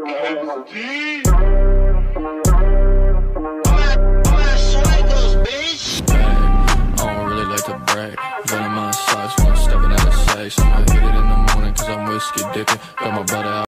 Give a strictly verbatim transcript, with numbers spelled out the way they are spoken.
Venom on socks when I'm stepping out of sex. I'ma hit it in the morning cause I'm whiskey dipping. Got my brother out.